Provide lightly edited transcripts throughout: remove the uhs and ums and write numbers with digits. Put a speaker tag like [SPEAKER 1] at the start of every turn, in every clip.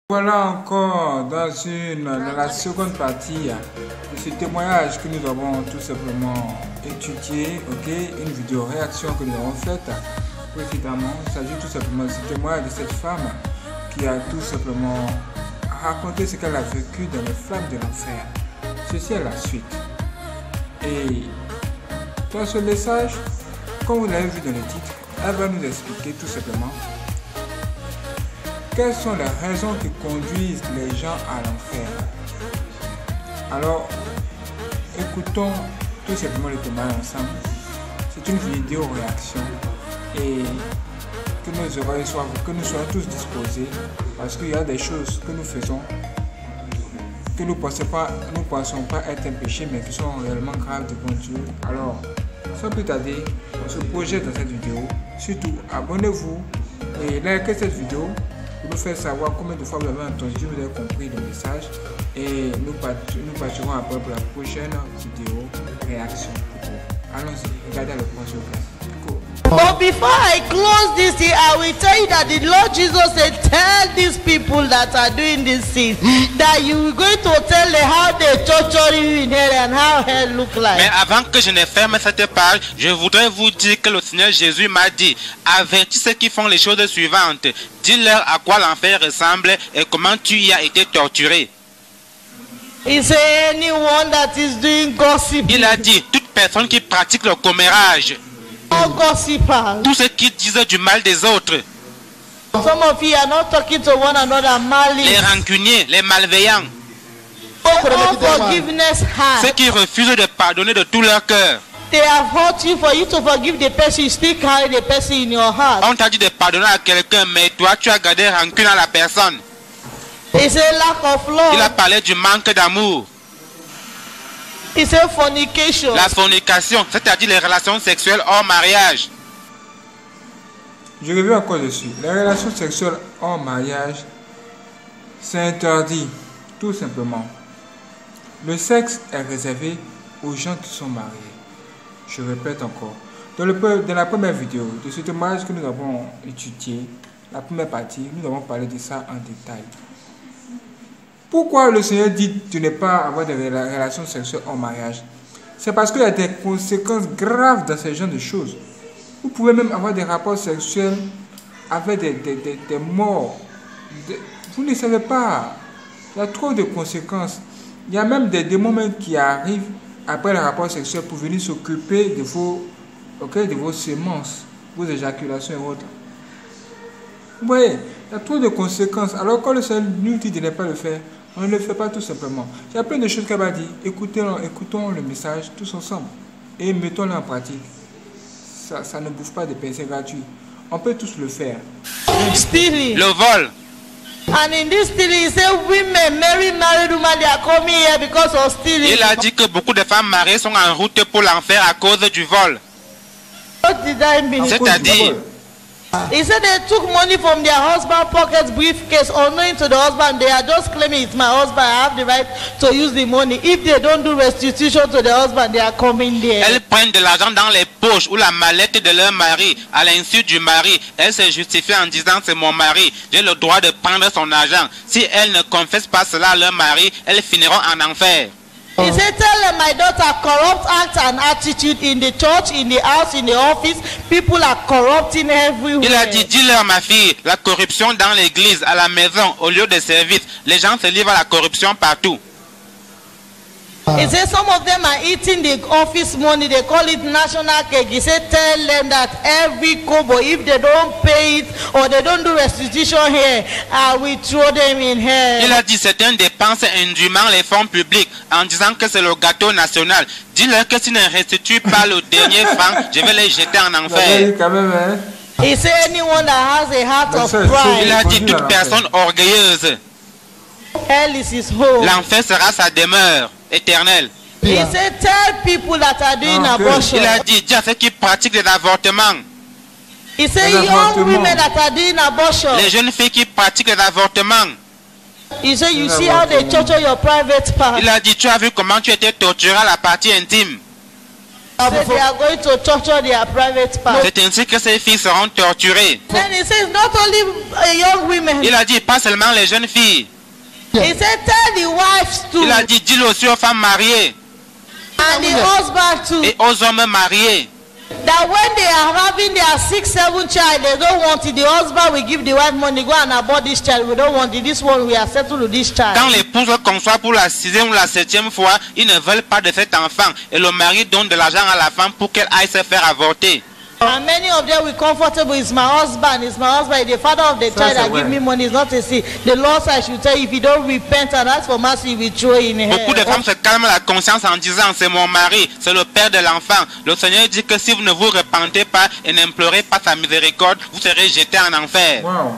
[SPEAKER 1] Voilà encore dans la seconde partie de ce témoignage que nous avons tout simplement étudié, ok, une vidéo réaction que nous avons faite précédemment. Il s'agit tout simplement de ce témoignage de cette femme qui a tout simplement raconté ce qu'elle a vécu dans les flammes de l'enfer. Ceci est la suite. Et dans ce message, comme vous l'avez vu dans le titre, elle va nous expliquer tout simplement quelles sont les raisons qui conduisent les gens à l'enfer. Alors, écoutons tout simplement le témoignage ensemble. C'est une vidéo réaction et que nous soyons tous disposés parce qu'il y a des choses que nous faisons que nous ne pensons pas être un péché mais qui sont réellement graves devant Dieu. Alors, sans plus tarder, on se projette dans cette vidéo. Surtout, abonnez-vous et likez cette vidéo pour nous faire savoir combien de fois vous avez entendu, vous avez compris le message. Et nous partirons après pour la prochaine vidéo réaction. Allons-y, regardez le point sur place.
[SPEAKER 2] But before I close this thing, I will tell you that the Lord Jesus said, tell these people that are doing this thing that you are going to tell them how they torture you in hell and how hell look like.
[SPEAKER 3] Mais avant que je ne ferme cette page, je voudrais vous dire que le Seigneur Jésus m'a dit, avertis ceux qui font les choses suivantes, dis-leur à quoi l'enfer ressemble et comment tu y as été torturé.
[SPEAKER 2] He said, anyone that is doing gossip.
[SPEAKER 3] Il a dit, toute personne qui pratique le commérage,
[SPEAKER 2] All gossipers.
[SPEAKER 3] tous ceux qui disent du mal des autres,
[SPEAKER 2] Some of you are not talking to one another malice.
[SPEAKER 3] les rancuniers, les malveillants,
[SPEAKER 2] Unforgiveness heart.
[SPEAKER 3] ceux qui refusent de pardonner de tout leur cœur.
[SPEAKER 2] They have hurt you for you to forgive the person. You still carry the person in your heart.
[SPEAKER 3] On t'a dit de pardonner à quelqu'un, mais toi tu as gardé rancune à la personne.
[SPEAKER 2] It's a lack of
[SPEAKER 3] Il a
[SPEAKER 2] love.
[SPEAKER 3] parlé du manque d'amour.
[SPEAKER 2] It's a fornication.
[SPEAKER 3] La fornication, c'est-à-dire les relations sexuelles hors mariage.
[SPEAKER 1] Je reviens encore dessus. Les relations sexuelles hors mariage, c'est interdit, tout simplement. Le sexe est réservé aux gens qui sont mariés. Je répète encore. Dans la première vidéo de ce témoignage que nous avons étudié, la première partie, nous avons parlé de ça en détail. Pourquoi le Seigneur dit de ne pas avoir de relations sexuelles hors mariage? C'est parce qu'il y a des conséquences graves dans ce genre de choses. Vous pouvez même avoir des rapports sexuels avec des morts. Vous ne savez pas. Il y a trop de conséquences. Il y a même des démons qui arrivent après le rapport sexuel pour venir s'occuper de vos semences, vos éjaculations et autres. Vous voyez, il y a trop de conséquences. Alors quand le Seigneur nous dit de ne pas le faire, on ne le fait pas tout simplement. Il y a plein de choses qu'elle va dire. Écoutons le message tous ensemble et mettons-le en pratique. Ça ne bouffe pas de pensées gratuits. On peut tous le faire.
[SPEAKER 2] Stealing.
[SPEAKER 3] Le vol.
[SPEAKER 2] And in this stealing, he said women, married women, they are coming here because of stealing.
[SPEAKER 3] Il a dit que beaucoup de femmes mariées sont en route pour l'enfer à cause du vol.
[SPEAKER 2] What did I mean?
[SPEAKER 3] C'est-à-dire,
[SPEAKER 2] He said they took money from their husband pockets, briefcase, unknowing to the husband. They are just claiming it's my husband. I have the right to use the money. If they don't do restitution to the husband, they are coming there.
[SPEAKER 3] elles prennent de l'argent dans les poches ou la mallette de leur mari. À l'insu du mari, elles se justifient en disant c'est mon mari. J'ai le droit de prendre son argent. Si elles ne confessent pas cela à leur mari, elles finiront en enfer.
[SPEAKER 2] He said, tell them my daughter, corrupt act and attitude in the church, in the house, in the office. People are corrupting everywhere.
[SPEAKER 3] Il a dit, dis-leur ma fille, la corruption dans l'église, à la maison, au lieu de service. Les gens se livrent à la corruption partout.
[SPEAKER 2] He said some of them are eating the office money. They call it national cake. He said tell them that every kobo, if they don't pay it or they don't do restitution here, I will throw them in hell.
[SPEAKER 3] Il a dit, certaines dépenses indûment les fonds publics en disant que c'est le gâteau national. Dis-leur que s'ils ne restituent pas le dernier franc, je vais les jeter en enfer.
[SPEAKER 1] Quand même, hein?
[SPEAKER 2] He said anyone that has a heart of
[SPEAKER 3] Il a
[SPEAKER 2] pride,
[SPEAKER 3] dit, toute personne orgueilleuse,
[SPEAKER 2] hell is his home.
[SPEAKER 3] l'enfer sera sa demeure éternelle.
[SPEAKER 2] He said tell people that are doing abortion.
[SPEAKER 3] Il a dit, dis à ceux qui pratiquent des avortements,
[SPEAKER 2] He said
[SPEAKER 1] Les
[SPEAKER 2] young
[SPEAKER 1] avortements.
[SPEAKER 2] women that are doing abortion.
[SPEAKER 3] les jeunes filles qui pratiquent des avortements.
[SPEAKER 2] He said you see how they torture your private part.
[SPEAKER 3] Il a dit, tu as vu comment tu étais torturé à la partie intime.
[SPEAKER 2] So they are going to torture their private part.
[SPEAKER 3] C'est ainsi que ces filles seront torturées.
[SPEAKER 2] Then he says, not only young women.
[SPEAKER 3] Il a dit, pas seulement les jeunes filles.
[SPEAKER 2] He said, tell the wives too.
[SPEAKER 3] Il a dit, dis-le aussi aux femmes mariées
[SPEAKER 2] And the husband too.
[SPEAKER 3] et aux hommes mariés.
[SPEAKER 2] That when they are having their 6, 7 child, they don't want it. The husband will give the wife money, go and abort this child. We don't want it. This one we are settled with this child.
[SPEAKER 3] Quand l'épouse conçoit pour la 6e ou la 7e fois, ils ne veulent pas de cet enfant. Et le mari donne de l'argent à la femme pour qu'elle aille se faire avorter.
[SPEAKER 2] And many of them will comfortable. It's my husband. It's my husband. The father of the child that give me money is not a sin. The Lord said I should tell you, if you don't repent and ask for mercy, we throw in hell.
[SPEAKER 3] Beaucoup de femmes se calment la conscience en disant, c'est mon mari, c'est le père de l'enfant. Le Seigneur dit que si vous ne vous repentez pas et n'implorez pas sa miséricorde, vous serez jetés en enfer.
[SPEAKER 1] Wow.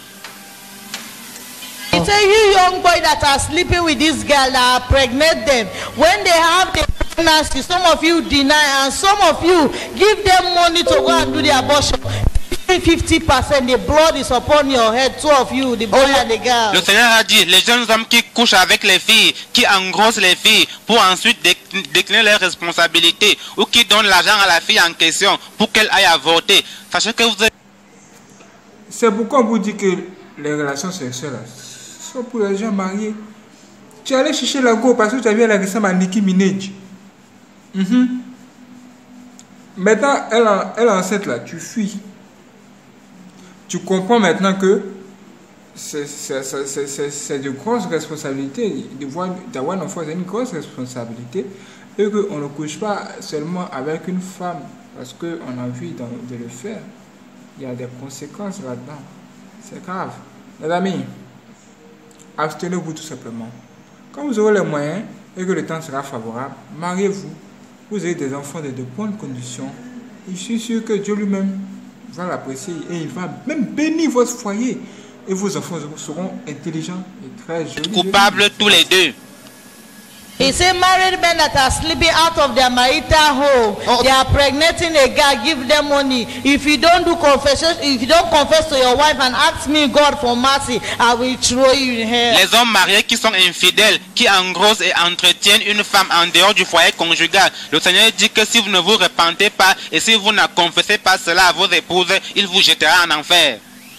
[SPEAKER 2] He said, you young boy that are sleeping with this girl that are pregnant them, when they have the pregnancy, some of you deny and some of you give them money to go and do the abortion. 50%, the blood is upon your head, two of you, the boy and the girl.
[SPEAKER 3] Le Seigneur a dit, les jeunes hommes qui couchent avec les filles, qui engrossent les filles pour ensuite décliner leurs responsabilités, ou qui donnent l'argent à la fille en question pour qu'elle aille avorter, sachez que vous êtes...
[SPEAKER 1] C'est pourquoi on vous dit que les relations sexuelles sont pour les gens mariés. Tu es allé chercher la go parce que tu as vu la ressemble à Nicki Minaj. Maintenant, elle est enceinte là, tu fuis. Tu comprends maintenant que c'est de grosses responsabilités. D'avoir un enfant, c'est une grosse responsabilité. Et qu'on ne couche pas seulement avec une femme parce qu'on a envie de le faire. Il y a des conséquences là-dedans. C'est grave. Les amis, abstenez-vous tout simplement. Quand vous aurez les moyens et que le temps sera favorable, mariez-vous. Vous avez des enfants de bonnes conditions. Je suis sûr que Dieu lui-même va l'apprécier et il va même bénir votre foyer. Et vos enfants seront intelligents et très jolis.
[SPEAKER 3] Coupables tous les deux.
[SPEAKER 2] He said, married men that are sleeping out of their marital home, they are pregnating a guy, give them money. If you don't do confession, if you don't confess to your wife and ask me God for mercy, I will throw you in hell.
[SPEAKER 3] Les hommes mariés qui sont infidèles, qui engrossent et entretiennent une femme en dehors du foyer conjugal. Le Seigneur dit que si vous ne vous repentez pas et si vous ne confessez pas cela à vos épouses, il vous jettera en enfer.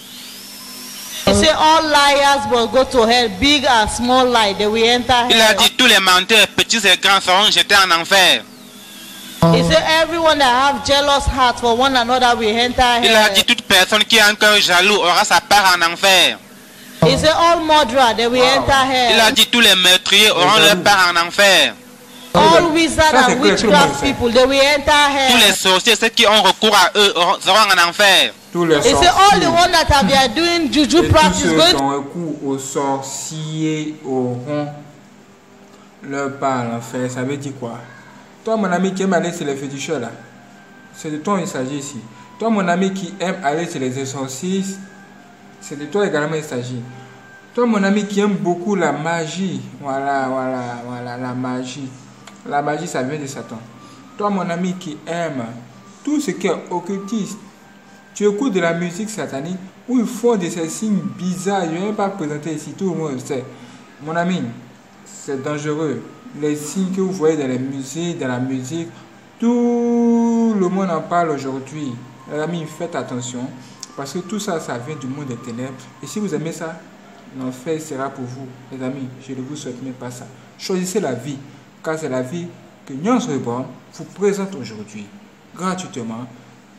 [SPEAKER 2] He said, all liars will go to hell, big and small lie, they will enter hell.
[SPEAKER 3] Il a dit tous les menteurs, petits et grands, seront jetés en enfer.
[SPEAKER 2] He said, everyone that have jealous heart for one another will enter hell.
[SPEAKER 3] Il a dit toute personne qui a un cœur jaloux aura sa part en enfer.
[SPEAKER 2] He said, all murderers, they will enter hell.
[SPEAKER 3] Il a dit tous les meurtriers auront leur part en enfer.
[SPEAKER 2] All wizards and witchcraft people, they will enter hell.
[SPEAKER 3] Tous les sorciers, ceux qui ont recours à eux, seront en enfer.
[SPEAKER 1] Tous les
[SPEAKER 2] He said, all the ones that have been doing juju
[SPEAKER 1] et
[SPEAKER 2] practice
[SPEAKER 1] tous ceux
[SPEAKER 2] going
[SPEAKER 1] qui ont recours aux sorciers auront leur part à l'enfer. Ça veut dire quoi? Toi, mon ami qui aime aller chez les féticheurs là, c'est de toi il s'agit ici. Toi, mon ami qui aime aller chez les exorcistes, c'est de toi également il s'agit. Toi, mon ami qui aime beaucoup la magie, voilà, la magie. La magie, ça vient de Satan. Toi, mon ami qui aime tout ce qui est occultiste, tu écoutes de la musique satanique où ils font de ces signes bizarres. Je ne vais même pas présenter ici, tout le monde le sait. Mon ami, c'est dangereux. Les signes que vous voyez dans les musées, dans la musique, tout le monde en parle aujourd'hui. Les amis, faites attention parce que tout ça, ça vient du monde des ténèbres. Et si vous aimez ça, l'enfer sera pour vous. Les amis, je ne vous souhaite même pas ça. Choisissez la vie, car c'est la vie que Nyons Reborn vous présente aujourd'hui, gratuitement,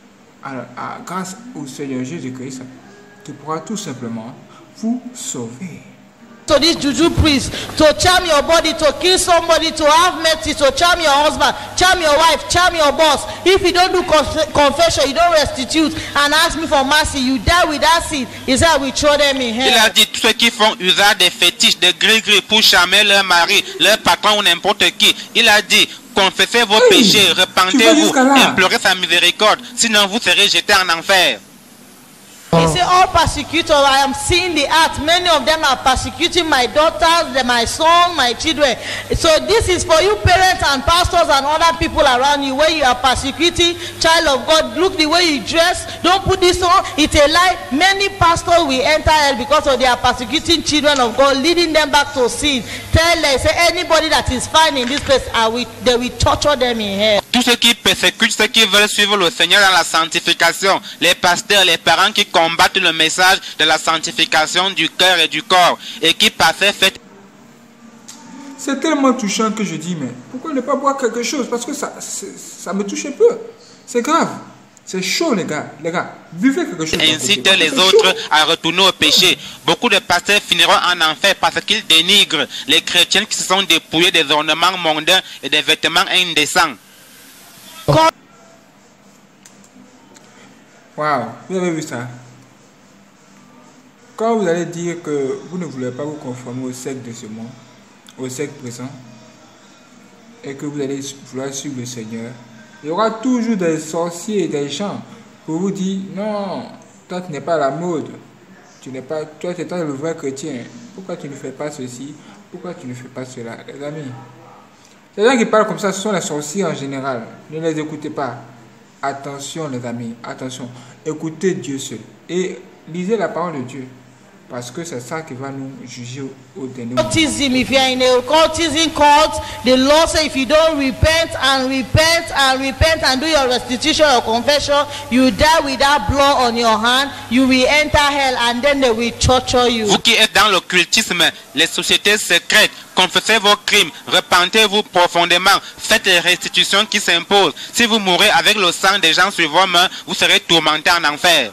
[SPEAKER 1] grâce au Seigneur Jésus-Christ, qui pourra tout simplement vous sauver.
[SPEAKER 2] to this juju priest to charm your body, to kill somebody, to have mercy, to charm your husband, charm your wife, charm your boss. If you don't do confession, you don't restitute and ask me for mercy, you die with that sin. He said, I will throw them in hell.
[SPEAKER 3] Il a dit tous ceux qui font usage des fétiches, des gris-gris pour charmer leur mari, leur patron ou n'importe qui. Il a dit, confessez vos péchés, repentez-vous, implorez sa miséricorde, sinon vous serez jetés en enfer.
[SPEAKER 2] He said, all persecutors, I am seeing the act. Many of them are persecuting my daughters, my son, my children. So this is for you parents and pastors and other people around you where you are persecuting child of God. Look the way you dress. Don't put this on. It's a lie. Many pastors will enter hell because of they are persecuting children of God, leading them back to sin. Tell them, say anybody that is fine in this place, they will torture them in hell.
[SPEAKER 3] tous ceux qui persécutent ceux qui veulent suivre le Seigneur dans la sanctification, les pasteurs, les parents qui combattent le message de la sanctification du cœur et du corps et qui parfois fait.
[SPEAKER 1] C'est tellement touchant que je dis, mais pourquoi ne pas boire quelque chose? Parce que ça me touche un peu. C'est grave. C'est chaud, les gars. Les gars, buvez quelque chose.
[SPEAKER 3] Incite les autres à retourner au péché. Beaucoup de pasteurs finiront en enfer parce qu'ils dénigrent les chrétiens qui se sont dépouillés des ornements mondains et des vêtements indécents.
[SPEAKER 1] Waouh, vous avez vu ça? Quand vous allez dire que vous ne voulez pas vous conformer au siècle de ce monde, au siècle présent, et que vous allez vouloir suivre le Seigneur, il y aura toujours des sorciers et des gens pour vous dire non, toi tu n'es pas à la mode, tu n'es pas, toi c'est toi le vrai chrétien, pourquoi tu ne fais pas ceci, pourquoi tu ne fais pas cela, les amis. Les gens qui parlent comme ça, ce sont les sorciers en général, ne les écoutez pas. Attention les amis, attention, écoutez Dieu seul et lisez la parole de Dieu. Parce que c'est ça qui va nous juger au dernier moment.
[SPEAKER 2] Occultism, if you are in a occultism cult, the law says if you don't repent and do your restitution or confession, you die with that blood on your hand, you will enter hell and then they will torture you.
[SPEAKER 3] Vous qui êtes dans l'occultisme, les sociétés secrètes, confessez vos crimes, repentez-vous profondément, faites les restitutions qui s'imposent. Si vous mourrez avec le sang des gens sur vos mains, vous serez tourmentés en enfer.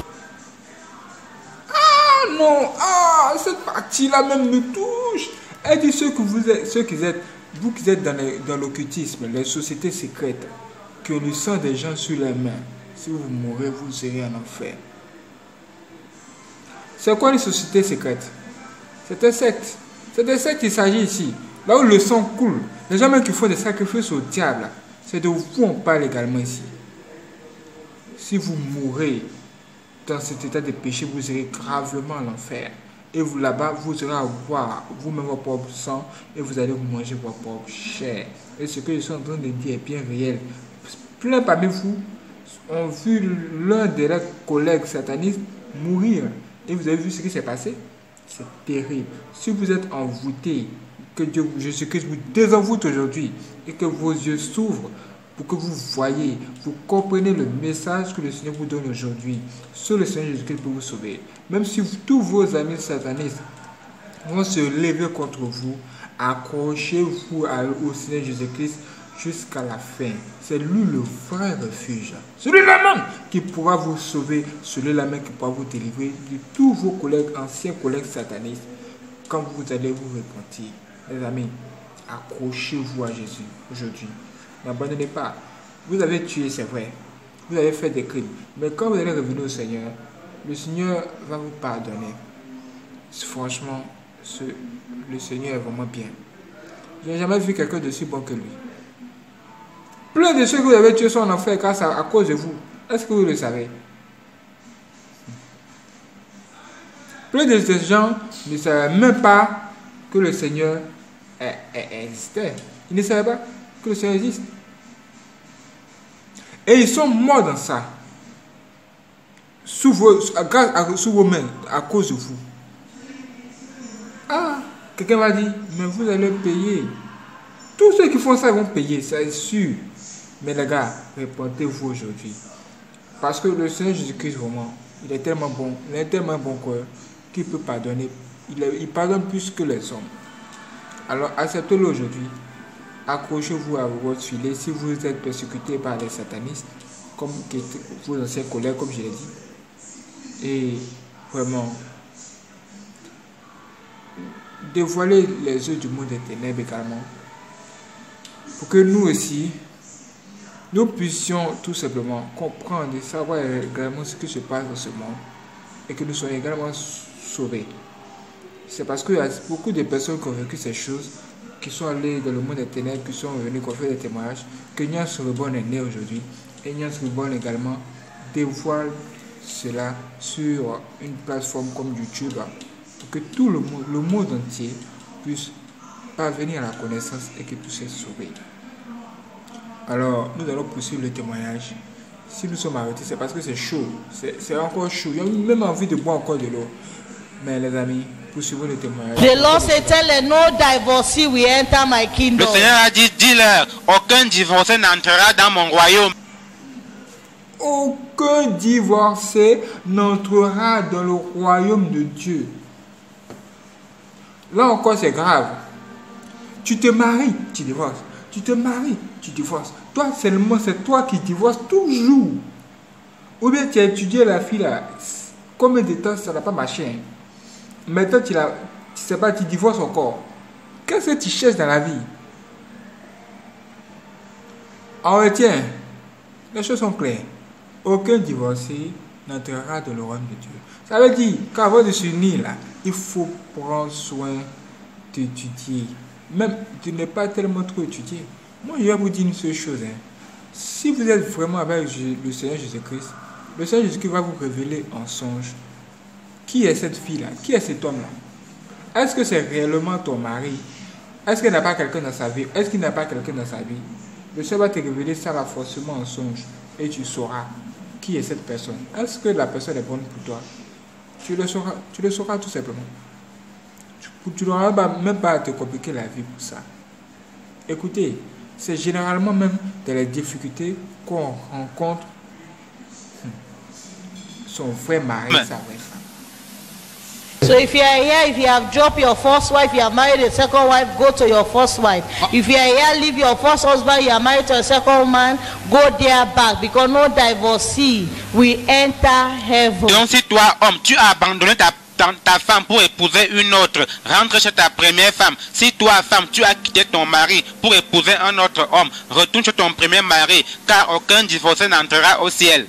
[SPEAKER 1] Ah non, cette partie-là même me touche. Elle dit vous qui êtes dans l'occultisme, les sociétés secrètes, que le sang des gens sur les mains, si vous mourrez, vous serez en enfer. C'est quoi les sociétés secrètes? C'est un secte. C'est des sectes qu'il s'agit ici. Là où le sang coule, les gens même qui font des sacrifices au diable, c'est de vous on parle également ici. Si vous mourrez dans cet état de péché, vous irez gravement à l'enfer. Et vous là-bas, vous aurez à boire vous-même votre propre sang et vous allez vous manger votre propre chair. Et ce que je suis en train de dire est bien réel. Plein parmi vous ont vu l'un de leurs collègues satanistes mourir. Et vous avez vu ce qui s'est passé? C'est terrible. Si vous êtes envoûté, que Dieu, Jésus-Christ vous désenvoûte aujourd'hui et que vos yeux s'ouvrent, pour que vous voyez, vous comprenez le message que le Seigneur vous donne aujourd'hui. Seul le Seigneur Jésus-Christ peut vous sauver. Même si tous vos amis satanistes vont se lever contre vous, accrochez-vous au Seigneur Jésus-Christ jusqu'à la fin. C'est lui le vrai refuge. Celui-là même qui pourra vous sauver, celui-là même qui pourra vous délivrer de tous vos collègues, anciens collègues satanistes, quand vous allez vous repentir. Les amis, accrochez-vous à Jésus aujourd'hui. N'abandonnez pas. Vous avez tué, c'est vrai. Vous avez fait des crimes. Mais quand vous allez revenir au Seigneur, le Seigneur va vous pardonner. Franchement, le Seigneur est vraiment bien. Je n'ai jamais vu quelqu'un de si bon que lui. Plein de ceux que vous avez tués sont en enfer grâce à cause de vous. Est-ce que vous le savez? Plein de ces gens ne savaient même pas que le Seigneur existait. Ils ne savaient pas que le Seigneur existe. Et ils sont morts dans ça. Sous vos mains, à cause de vous. Ah, quelqu'un va dire, mais vous allez payer. Tous ceux qui font ça vont payer, c'est sûr. Mais les gars, répondez-vous aujourd'hui. Parce que le Seigneur Jésus-Christ, vraiment, il est tellement bon. Il est tellement bon qu'il peut pardonner. Il pardonne plus que les hommes. Alors, acceptez-le aujourd'hui. Accrochez-vous à votre filet si vous êtes persécuté par les satanistes, comme vos anciens collègues, comme je l'ai dit. Et vraiment, dévoilez les yeux du monde des ténèbres également, pour que nous aussi, nous puissions tout simplement comprendre et savoir également ce qui se passe dans ce monde, et que nous soyons également sauvés. C'est parce qu'il y a beaucoup de personnes qui ont vécu ces choses, qui sont allés dans le monde des ténèbres, qui sont venus faire des témoignages, que Nias Reborn est né aujourd'hui. Et Nias Reborn également dévoile cela sur une plateforme comme YouTube, pour que tout le monde entier puisse parvenir à la connaissance et que puisse être sauvé. Alors, nous allons poursuivre le témoignage. Si nous sommes arrêtés, c'est parce que c'est chaud. C'est encore chaud. Il y a même envie de boire encore de l'eau. Mais les amis, poursuivons le témoignage.
[SPEAKER 2] The Lord said, tell her, no divorcee will enter my
[SPEAKER 3] Le
[SPEAKER 2] kingdom.
[SPEAKER 3] Seigneur a dit, dis-leur, aucun divorcé n'entrera dans mon royaume.
[SPEAKER 1] Aucun divorcé n'entrera dans le royaume de Dieu. Là encore, c'est grave. Tu te maries, tu divorces. Tu te maries, tu divorces. Toi seulement, c'est toi qui divorces toujours. Ou bien tu as étudié la fille là. Combien de temps ça n'a pas marché, hein? Maintenant, tu sais pas, tu divorces encore. Qu'est-ce que tu cherches dans la vie? On retient. Les choses sont claires. Aucun divorcé n'entrera dans le royaume de Dieu. Ça veut dire qu'avant de s'unir là, il faut prendre soin d'étudier. Même de ne pas tellement trop étudier. Moi, je vais vous dire une seule chose. Hein. Si vous êtes vraiment avec le Seigneur Jésus-Christ, le Seigneur Jésus-Christ va vous révéler en songe qui est cette fille-là, qui est cet homme-là. Est-ce que c'est réellement ton mari? Est-ce qu'il n'a pas quelqu'un dans sa vie? Est-ce qu'il n'a pas quelqu'un dans sa vie? Le Seigneur va te révéler ça là forcément en songe et tu sauras qui est cette personne. Est-ce que la personne est bonne pour toi? Tu le sauras tout simplement. Tu n'auras même pas à te compliquer la vie pour ça. Écoutez, c'est généralement même dans les difficultés qu'on rencontre son vrai mari, sa vraie femme.
[SPEAKER 2] So if you are here, if you have dropped your first wife, you have married a second wife, go to your first wife. If you are here, leave your first husband, you are married to a second man, go there back, because no divorcee will enter heaven.
[SPEAKER 3] Donc si toi, homme, tu as abandonné ta femme pour épouser une autre, rentre chez ta première femme. Si toi, femme, tu as quitté ton mari pour épouser un autre homme, retourne chez ton premier mari, car aucun divorcé n'entrera au ciel.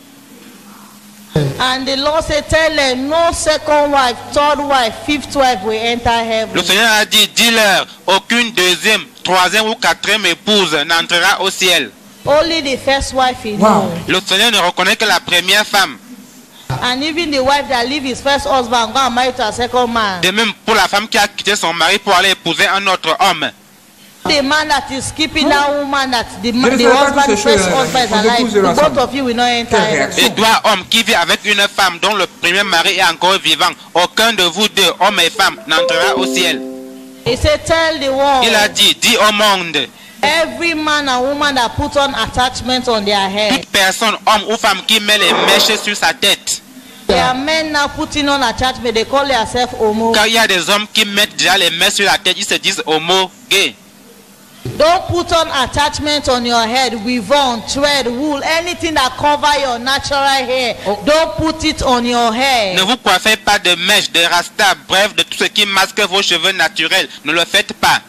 [SPEAKER 2] And the Lord said, tell her, no second wife, third wife, fifth wife will enter heaven.
[SPEAKER 3] Le Seigneur a dit, dis-leur, aucune deuxième, troisième ou quatrième épouse n'entrera au ciel.
[SPEAKER 2] Only the first wife he
[SPEAKER 1] Wow.
[SPEAKER 2] knows.
[SPEAKER 3] Le Seigneur ne reconnaît que la première femme.
[SPEAKER 2] And even the wife that leave his first husband and go and marry to a second man.
[SPEAKER 3] De même pour la femme qui a quitté son mari pour aller épouser un autre homme.
[SPEAKER 2] The man that is keeping that woman that the
[SPEAKER 1] ne sais pas
[SPEAKER 2] husband,
[SPEAKER 1] toutes ces
[SPEAKER 2] first
[SPEAKER 1] choses,
[SPEAKER 2] husband is
[SPEAKER 1] on
[SPEAKER 2] alive,
[SPEAKER 1] épouse
[SPEAKER 2] the both
[SPEAKER 1] ensemble.
[SPEAKER 2] of you will not enter
[SPEAKER 1] Quelle
[SPEAKER 2] heaven.
[SPEAKER 1] réaction?
[SPEAKER 3] Et toi, homme, qui vit avec une femme dont le premier mari est encore vivant, aucun de vous deux, hommes et femmes, n'entrera au ciel.
[SPEAKER 2] He said, tell the
[SPEAKER 3] Il a
[SPEAKER 2] world,
[SPEAKER 3] dit, dis au monde,
[SPEAKER 2] every man and woman that put on attachments on their head.
[SPEAKER 3] toute personne, homme ou femme qui met les mèches sur sa tête.
[SPEAKER 2] There are men now putting on attachment, they call themselves homo.
[SPEAKER 3] Car il y a des hommes qui mettent déjà les mèches sur la tête, ils se disent homo, gay.
[SPEAKER 2] Don't put on attachment on your head, weave on, thread, wool, anything that cover your natural hair. Don't put it on your
[SPEAKER 3] Ne
[SPEAKER 2] head.
[SPEAKER 3] vous coiffez pas de mèches, de rasta, bref, de tout ce qui masque vos cheveux naturels. Ne le faites pas.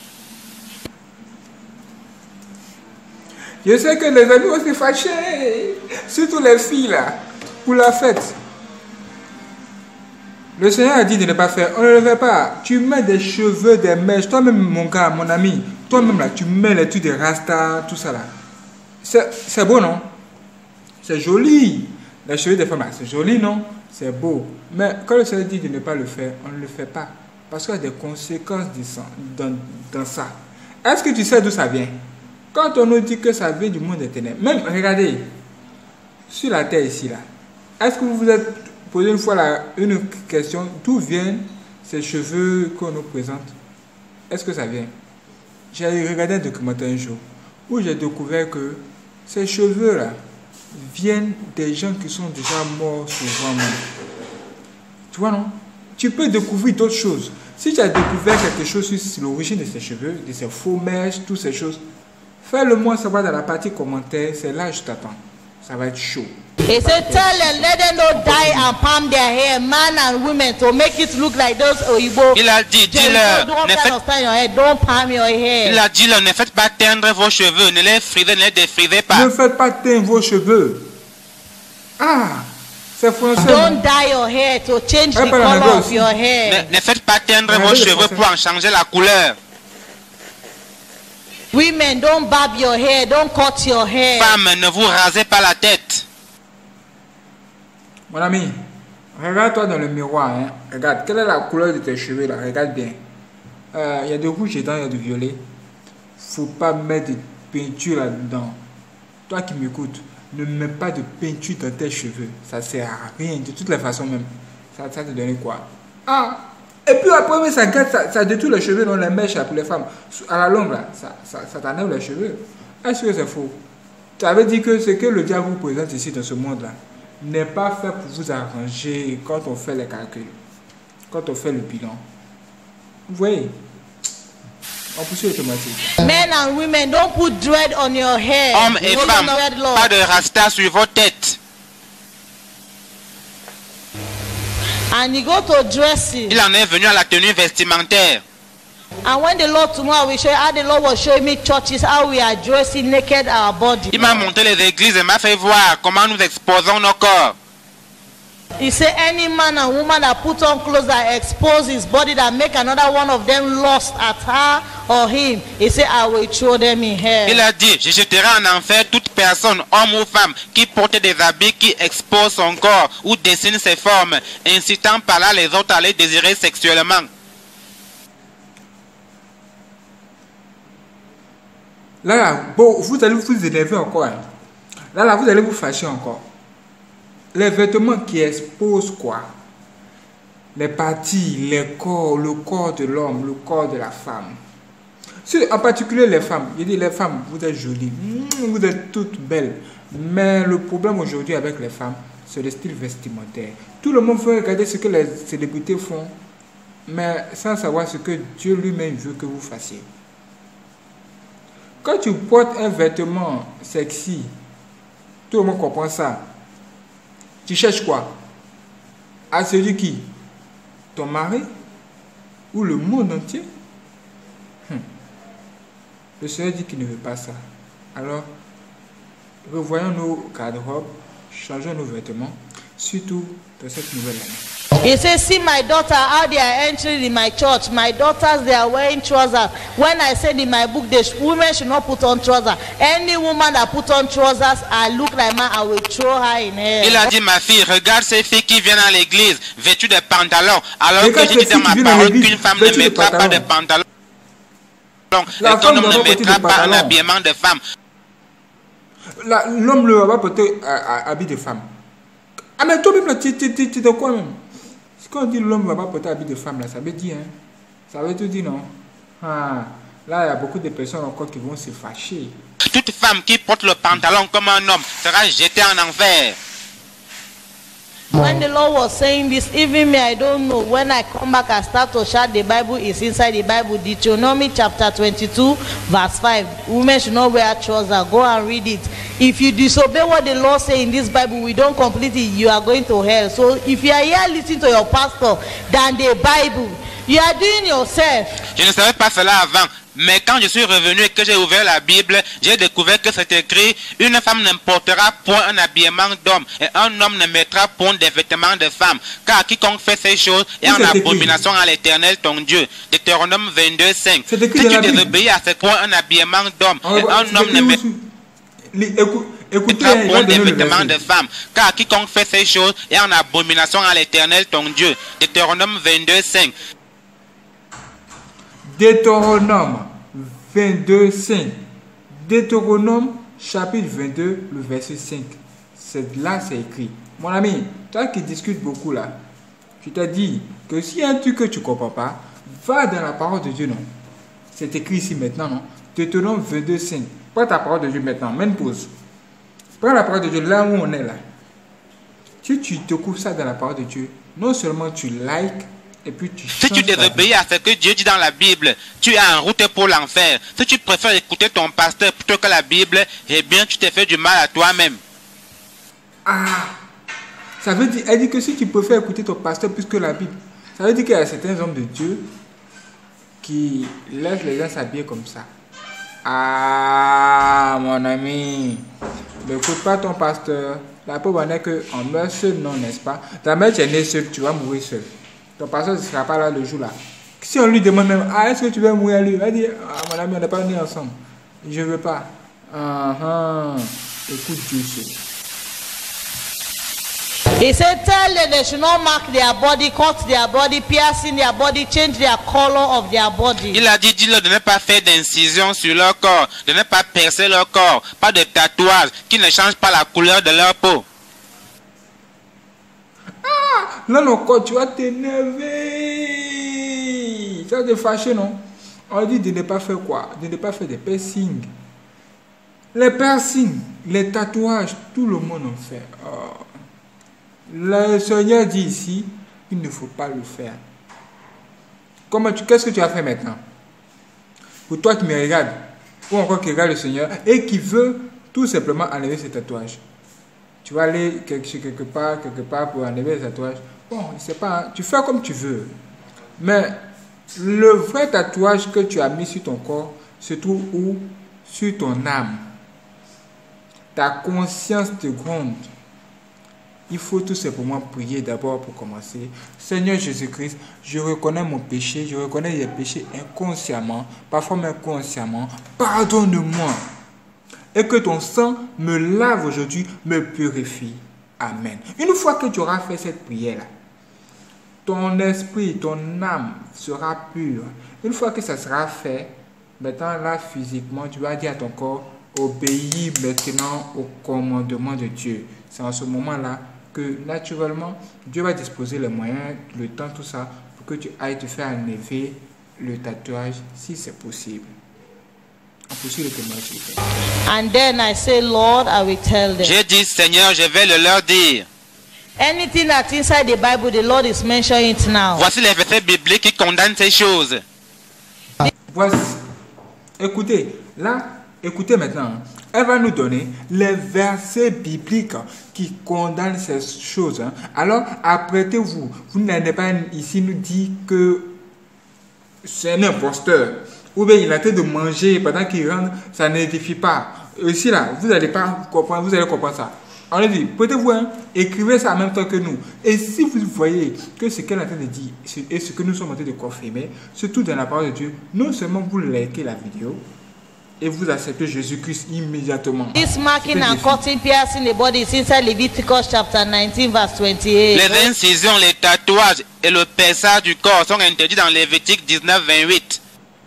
[SPEAKER 1] Je sais que les amis vont se fâcher, surtout les filles là, pour la fête. Le Seigneur a dit de ne pas faire, on ne le fait pas. Tu mets des cheveux, des mèches, toi-même mon gars, mon ami, toi-même là, tu mets les trucs de rasta, tout ça là. C'est beau non? C'est joli. Les cheveux des femmes là, c'est joli non? C'est beau. Mais quand le Seigneur dit de ne pas le faire, on ne le fait pas. Parce qu'il y a des conséquences dans ça. Est-ce que tu sais d'où ça vient? Quand on nous dit que ça vient du monde des ténèbres, même regardez, sur la terre ici là, est-ce que vous vous êtes posé une fois là, une question, d'où viennent ces cheveux qu'on nous présente? Est-ce que ça vient? J'ai regardé un documentaire un jour où j'ai découvert que ces cheveux là viennent des gens qui sont déjà morts souvent même. Tu vois non? Tu peux découvrir d'autres choses. Si tu as découvert quelque chose sur l'origine de ces cheveux, de ces faux mèches, toutes ces choses, fais-le moi savoir dans la partie commentaire, c'est là que je t'attends. Ça va être chaud.
[SPEAKER 2] He said, tell them, let them not dye and palm their hair, man and women, to make it look like those Oyibo.
[SPEAKER 3] Il a dit, dis-leur,
[SPEAKER 2] Don't kind of style your hair, don't palm your hair.
[SPEAKER 3] il a dit, ne faites pas teindre vos cheveux, ne les frisez, ne les défrisez pas.
[SPEAKER 1] Ne faites pas teindre vos cheveux. Ah, c'est français.
[SPEAKER 2] Don't dye your hair to change the color of your hair.
[SPEAKER 3] Ne faites pas teindre vos cheveux pour en changer la couleur.
[SPEAKER 2] Women, don't barb your hair, don't cut your hair.
[SPEAKER 3] Femmes, ne vous rasez pas la tête.
[SPEAKER 1] Mon ami, regarde-toi dans le miroir. Hein. Regarde, quelle est la couleur de tes cheveux là? Regarde bien. Il y a de rouge dedans, il y a de violet. Faut pas mettre de peinture là-dedans. Toi qui m'écoutes, ne mets pas de peinture dans tes cheveux. Ça sert à rien, de toutes les façons même. ça te donne quoi? Ah! Et puis après, ça gâte, ça détruit les cheveux dans les mèches pour les femmes. À la longue, là, ça t'enlève les cheveux. Est-ce que c'est faux? Ça veut dire que ce que le diable vous présente ici dans ce monde-là n'est pas fait pour vous arranger quand on fait les calculs, quand on fait le bilan. Vous voyez? On poursuit automatique.
[SPEAKER 2] Men and women, don't put dread on your hair.
[SPEAKER 3] Hommes et femmes, pas de rasta sur vos têtes.
[SPEAKER 2] And you go to dressing.
[SPEAKER 3] Il en est venu à la tenue vestimentaire.
[SPEAKER 2] And when the Lord tomorrow will show you how the Lord was showing me churches, how we are dressing naked our body.
[SPEAKER 3] Il m'a montré les églises et m'a fait voir comment nous exposons nos corps.
[SPEAKER 2] He said any man and woman that put on clothes that expose his body, that make another one of them lust at her or him, he said I will throw them in hell.
[SPEAKER 3] Il a dit, je jeterai en enfer toute personne, homme ou femme, qui porte des habits qui exposent son corps ou dessine ses formes, incitant par là les autres à les désirer sexuellement.
[SPEAKER 1] Là, bon, vous allez vous énerver encore. Hein. Là, vous allez vous fâcher encore. Les vêtements qui exposent quoi? Les parties, les corps, le corps de l'homme, le corps de la femme. En particulier les femmes. Je dis les femmes, vous êtes jolies, vous êtes toutes belles. Mais le problème aujourd'hui avec les femmes, c'est le style vestimentaire. Tout le monde veut regarder ce que les célébrités font, mais sans savoir ce que Dieu lui-même veut que vous fassiez. Quand tu portes un vêtement sexy, tout le monde comprend ça. Tu cherches quoi? À celui qui? Ton mari? Ou le monde entier? Le Seigneur dit qu'il ne veut pas ça. Alors, revoyons nos garde-robes, changeons nos vêtements, surtout dans cette nouvelle année.
[SPEAKER 2] He says, see my daughter, how they are entering in my church. My daughters, they are wearing trousers. When I said in my book, women should not put on trousers. Any woman that put on trousers, I look like man, I will throw her in hell.
[SPEAKER 3] Il a dit, ma fille, regarde ces filles qui viennent à l'église, vêtues de pantalons, alors que j'ai dit dans ma parole qu'une femme ne mettra pas de pantalons. Et qu'un homme ne mettra pas un habillement de femme.
[SPEAKER 1] L'homme ne va pas porter habit de femme. Ah mais toi-même, tu de quoi même? Quand on dit l'homme ne va pas porter habit de femme, là, ça veut dire, hein? Ça veut tout dire, non? Ah, là, il y a beaucoup de personnes encore qui vont se fâcher.
[SPEAKER 3] Toute femme qui porte le pantalon comme un homme sera jetée en enfer.
[SPEAKER 2] When the Lord was saying this, even me, I don't know. When I come back, I start to shout, the Bible is inside the Bible. Deuteronomy chapter 22, verse 5. Women should not wear trousers. Go and read it. If you disobey what the Lord says in this Bible, we don't complete it, you are going to hell. So if you are here listening to your pastor than the Bible, you are doing yourself.
[SPEAKER 3] Je ne savais pas cela avant. Mais quand je suis revenu et que j'ai ouvert la Bible, j'ai découvert que c'est écrit, une femme ne portera point un habillement d'homme et un homme ne mettra point des vêtements de femme. Car quiconque fait ces choses est en abomination à l'Éternel ton Dieu. Deutéronome 22, 5. Si tu désobéis à ce point un habillement d'homme et un homme ne mettra point des vêtements de femme. Car quiconque fait ces choses est en abomination à l'Éternel ton Dieu. Deutéronome 22, 5.
[SPEAKER 1] Deutéronome 22, 5. Deutéronome chapitre 22, le verset 5. Là, c'est écrit. Mon ami, toi qui discutes beaucoup là, je t'ai dit que s'il y a un truc que tu ne comprends pas, va dans la parole de Dieu, non? C'est écrit ici maintenant, non? Deutéronome 22, 5. Prends ta parole de Dieu maintenant, mets une pause. Prends la parole de Dieu là où on est là. Si tu te couvres ça dans la parole de Dieu, non seulement tu likes, et puis si
[SPEAKER 3] tu désobéis à ce que Dieu dit dans la Bible, tu es en route pour l'enfer. Si tu préfères écouter ton pasteur plutôt que la Bible, eh bien tu te fais du mal à toi-même.
[SPEAKER 1] Ah, ça veut dire, elle dit que si tu préfères écouter ton pasteur plus que la Bible, ça veut dire qu'il y a certains hommes de Dieu qui laissent les gens s'habiller comme ça. Ah, mon ami, n'écoute pas ton pasteur. La pauvre est qu'on meurt seul, non, n'est-ce pas? Ta mère, tu es né seul, tu vas mourir seul. Ton pasteur ne sera pas là le jour là. Si on lui demande même, ah, est-ce que tu veux mourir à lui? Il va dire, ah, mon ami, on n'est pas nés ensemble. Je ne veux pas. Écoute Dieu seul.
[SPEAKER 2] He said, tell them they should not mark their body, cut their body, piercing their body, change their color of their body.
[SPEAKER 3] Il a dit, dis-leur de ne pas faire d'incision sur leur corps, de ne pas percer leur corps, pas de tatouage qui ne change pas la couleur de leur peau.
[SPEAKER 1] Ah, là encore, tu vas t'énerver. Ça va te fâcher, non? On dit de ne pas faire quoi? De ne pas faire des piercings. Les piercings, les tatouages, tout le monde en fait. Oh. Le Seigneur dit ici, il ne faut pas le faire. Qu'est-ce que tu as fait maintenant? Pour toi qui me regardes, ou encore qui regarde le Seigneur, et qui veut tout simplement enlever ses tatouages. Tu vas aller quelque part pour enlever les tatouages. Bon, je ne sais pas, hein, tu fais comme tu veux. Mais le vrai tatouage que tu as mis sur ton corps se trouve où? Sur ton âme. Ta conscience te gronde. Il faut tout simplement prier d'abord pour commencer. Seigneur Jésus-Christ, je reconnais mon péché, je reconnais les péchés inconsciemment, parfois même consciemment. Pardonne-moi. Et que ton sang me lave aujourd'hui, me purifie. Amen. Une fois que tu auras fait cette prière-là, ton esprit, ton âme sera pure. Une fois que ça sera fait, maintenant là physiquement, tu vas dire à ton corps, obéis maintenant au commandement de Dieu. C'est en ce moment-là que naturellement, Dieu va disposer les moyens, le temps, tout ça, pour que tu ailles te faire enlever le tatouage si c'est possible. On poursuit le témoignage.
[SPEAKER 2] And then I say, Lord, I will tell them.
[SPEAKER 3] J'ai dit, Seigneur, je vais le leur dire.
[SPEAKER 2] Anything that's inside the Bible, the Lord is mentioning it now.
[SPEAKER 3] Voici les versets bibliques qui condamnent ces choses.
[SPEAKER 1] Voici. Écoutez, là, écoutez maintenant. Elle va nous donner les versets bibliques qui condamnent ces choses. Alors, apprêtez-vous. Vous n'allez pas ici nous dire que c'est un imposteur. Ou bien il a été de manger pendant qu'il rentre, ça n'édifie pas. Ici, là, vous n'allez pas comprendre, vous allez comprendre ça. On a dit, prêtez-vous, écrivez ça en même temps que nous. Et si vous voyez que ce qu'elle est en train de dire et ce que nous sommes en train de confirmer, surtout dans la parole de Dieu, non seulement vous likez la vidéo, et vous acceptez Jésus-Christ immédiatement.
[SPEAKER 2] This marking and cutting, piercing the body is inside Leviticus chapter 19 verse 28.
[SPEAKER 3] Les incisions, les tatouages et le perçage du corps sont interdits dans Lévitique 19, 28.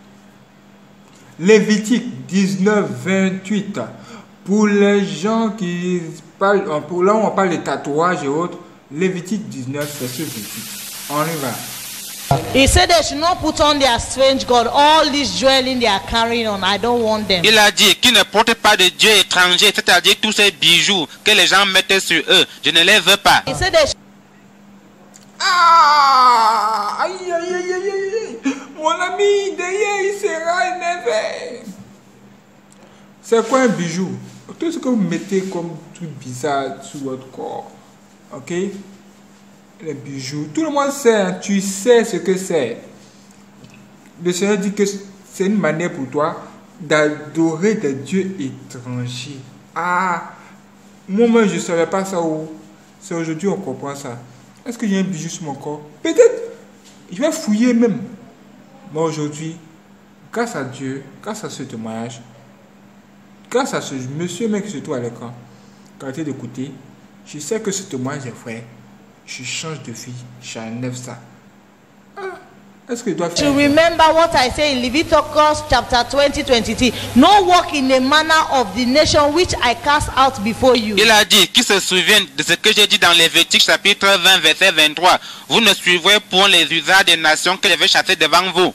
[SPEAKER 1] Lévitique 19, 28. Pour les gens qui parlent, pour là où on parle de tatouages et autres, Lévitique 19, verset 28. On y va.
[SPEAKER 2] He said they should not put on their strange God, all this jewelry they are carrying on. I don't want them.
[SPEAKER 3] Il a dit qu'ils ne portent pas de dieu étranger, c'est-à-dire tous ces bijoux que les gens mettent sur eux. Je ne les veux pas.
[SPEAKER 2] He said they should...
[SPEAKER 1] Ah! Aïe, aïe, aïe, aïe, aïe. Mon ami, derrière, il sera énervé. C'est quoi un bijou? Tout ce que vous mettez comme truc bizarre sur votre corps. Ok? Les bijoux. Tout le monde sait, hein, tu sais ce que c'est. Le Seigneur dit que c'est une manière pour toi d'adorer des dieux étrangers. Ah! Moi-même, je ne savais pas ça. C'est aujourd'hui on comprend ça. Est-ce qu'il y a un bijou sur mon corps? Peut-être. Je vais fouiller même. Mais aujourd'hui, grâce à Dieu, grâce à ce témoignage, grâce à ce monsieur mec qui se trouve à l'écran, qui a arrêté d'écouter, je sais que ce témoignage est vrai. Je change de vie, j'enlève ça. Ah, est-ce que je dois faire?
[SPEAKER 2] To remember what I say in Leviticus chapter 20, 23. No walk in the manner of the nation which I cast out before you.
[SPEAKER 3] Il a dit qu'ils se souviennent de ce que j'ai dit dans Lévitique chapitre 20, verset 23. Vous ne suivrez point les usages des nations que je vais chasser devant vous.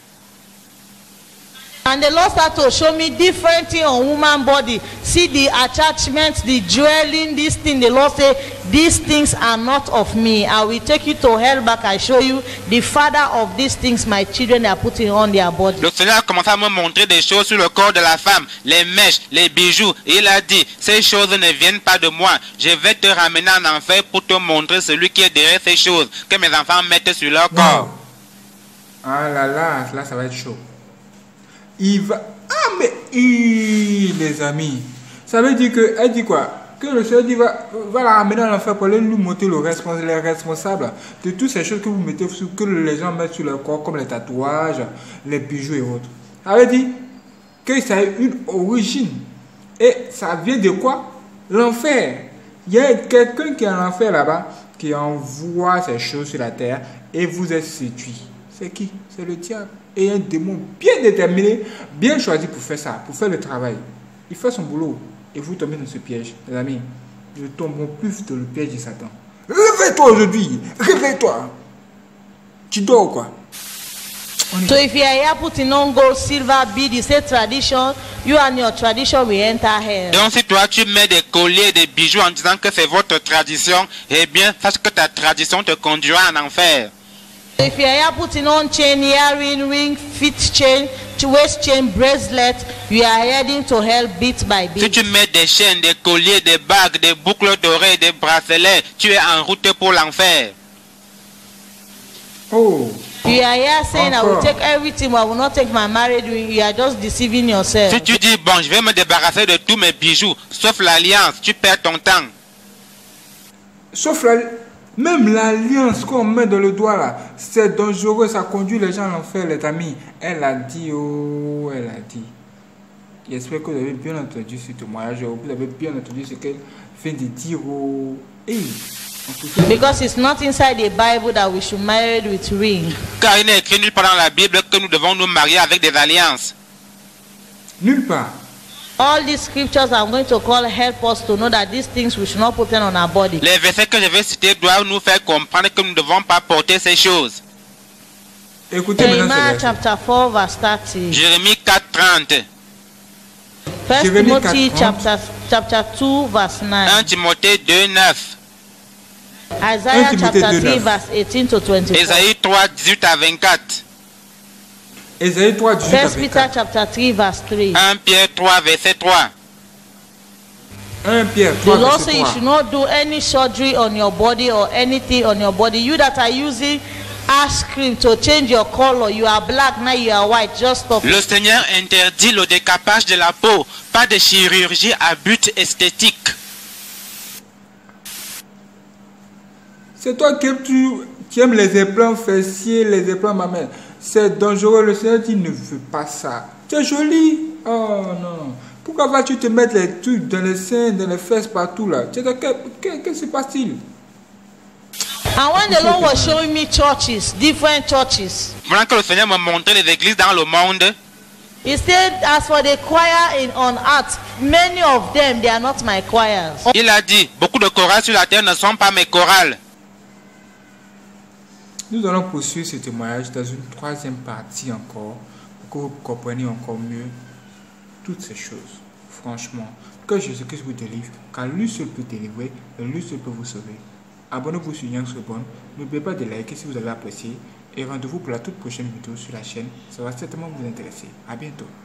[SPEAKER 2] And the Lord started to show me different things on woman body. See the attachments, the jewelry, this thing. The Lord said, these things are not of me. I will take you to hell back. I show you the father of these things my children are putting on their body.
[SPEAKER 3] Le Seigneur a commencé à me montrer des choses sur le corps de la femme, les mèches, les bijoux. Et il a dit, ces choses ne viennent pas de moi. Je vais te ramener en enfer pour te montrer celui qui est derrière ces choses que mes enfants mettent sur leur corps.
[SPEAKER 1] Ah là, ça va être chaud. Il va... Ah mais... les amis. Ça veut dire que... Elle dit quoi? Que le Seigneur va la ramener en enfer pour aller nous montrer les responsables de toutes ces choses que vous mettez sur, que les gens mettent sur leur corps, comme les tatouages, les bijoux et autres. Ça veut dire que ça a une origine. Et ça vient de quoi? L'enfer. Il y a quelqu'un qui est en enfer là-bas, qui envoie ces choses sur la terre et vous êtes séduit. C'est qui? C'est le diable. Et un démon bien déterminé, bien choisi pour faire ça, pour faire le travail. Il fait son boulot et vous tombez dans ce piège. Les amis, ne tombons plus dans le piège de Satan. Réveille-toi aujourd'hui. Réveille-toi. Tu dors quoi?
[SPEAKER 2] So if you are here putting on gold, silver, bead, you say tradition, you and your tradition will enter hell.
[SPEAKER 3] Donc si toi tu mets des colliers, des bijoux en disant que c'est votre tradition, eh bien sache que ta tradition te conduira en enfer.
[SPEAKER 2] So if you are here putting on chain, earring, ring, feet chain, waist chain, bracelet, you are heading to hell bit by
[SPEAKER 3] Si
[SPEAKER 2] bit.
[SPEAKER 3] tu mets des chaînes, des colliers, des bagues, des boucles d'oreilles, des bracelets, tu es en route pour l'enfer.
[SPEAKER 1] Oh.
[SPEAKER 2] You are here saying, I will
[SPEAKER 1] Encore.
[SPEAKER 2] take everything, but I will not take my married ring. You are just deceiving yourself.
[SPEAKER 3] Si tu dis, bon, je vais me débarrasser de tous mes bijoux, sauf l'alliance, tu perds ton temps.
[SPEAKER 1] Sauf même l'alliance qu'on met dans le doigt là, c'est dangereux, ça conduit les gens à l'enfer, les amis. Elle a dit, oh, elle a dit. J'espère que vous avez bien entendu ce témoignage, vous avez bien entendu ce qu'elle vient de dire. Oh, hey.
[SPEAKER 2] Because it's not inside the Bible that we should marry with ring.
[SPEAKER 3] Car il n'est écrit nulle part dans la Bible que nous devons nous marier avec des alliances.
[SPEAKER 1] Nulle part.
[SPEAKER 2] All these scriptures I'm going to call help us to know that these things we should not put them on our body.
[SPEAKER 3] Les versets que je vais citer doivent nous faire comprendre que nous ne devons pas porter ces choses.
[SPEAKER 1] Écoutez maintenant
[SPEAKER 2] Jeremiah
[SPEAKER 1] ce
[SPEAKER 2] chapter 4 verse 30.
[SPEAKER 3] Jérémie 4:30.
[SPEAKER 2] First
[SPEAKER 1] Jérémie
[SPEAKER 2] Timothy
[SPEAKER 1] 4:30.
[SPEAKER 2] chapter 2 verse 9.
[SPEAKER 3] 1 Timothée 2:9.
[SPEAKER 2] Isaiah
[SPEAKER 1] 1
[SPEAKER 2] chapter
[SPEAKER 1] Timothée
[SPEAKER 2] 3
[SPEAKER 1] 2:9.
[SPEAKER 2] verse 18 to 24.
[SPEAKER 3] Ésaïe 3:18-24.
[SPEAKER 1] Ésaïe 3, 18 à
[SPEAKER 2] First Peter
[SPEAKER 1] 24.
[SPEAKER 2] chapter 3 verse 3.
[SPEAKER 3] 1 Pierre 3 verset 3.
[SPEAKER 1] 1 Pierre
[SPEAKER 2] The
[SPEAKER 1] 3,
[SPEAKER 2] Lord
[SPEAKER 1] verset
[SPEAKER 2] says you
[SPEAKER 1] 3.
[SPEAKER 2] should not do any surgery on your body or anything on your body. You that are using ash cream to change your color, you are black, now you are white, just stop.
[SPEAKER 3] Le Seigneur interdit le décapage de la peau, pas de chirurgie à but esthétique.
[SPEAKER 1] C'est toi qui aimes les implants fessiers, les implants mammaires. C'est dangereux. Le Seigneur dit ne veut pas ça. Tu es joli. Oh non. Pourquoi vas-tu te mettre les trucs dans les seins, dans les fesses, partout là? Qu'est-ce qui se passe-t-il?
[SPEAKER 2] And when the Lord was showing me churches, different churches,
[SPEAKER 3] Pendant que le Seigneur me montrait les églises dans le monde,
[SPEAKER 2] He said, as for the choir on earth, many of them, they are not my choirs.
[SPEAKER 3] il a dit, beaucoup de chorales sur la terre ne sont pas mes chorales.
[SPEAKER 1] Nous allons poursuivre ce témoignage dans une troisième partie encore pour que vous compreniez encore mieux toutes ces choses. Franchement, que Jésus-Christ vous délivre, car lui seul peut délivrer et lui seul peut vous sauver. Abonnez-vous sur Young Sobon. N'oubliez pas de liker si vous avez apprécié et rendez-vous pour la toute prochaine vidéo sur la chaîne. Ça va certainement vous intéresser. À bientôt.